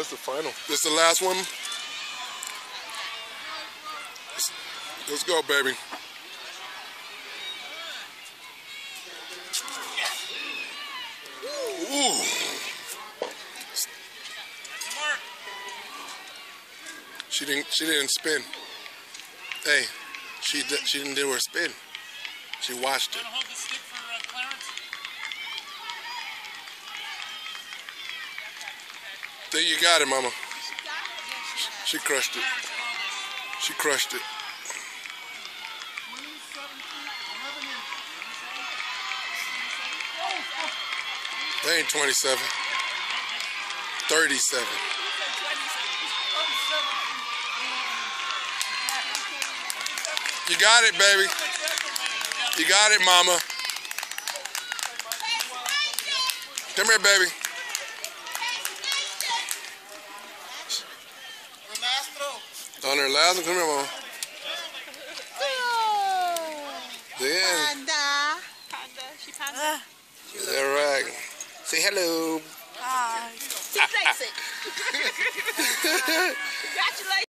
that's the final. This is the last one. Let's go, baby. Ooh. She didn't spin. Hey, she didn't do her spin. She watched it. Hold the stick for Clarence? There you got it, Mama. She crushed it. She crushed it. They ain't 27. 37. You got it, baby. You got it, Mama. Come here, baby. On her last one, come here, Mama. Yeah. Panda. Panda. She panda. All right. Say hello. Hi. She likes it. Congratulations.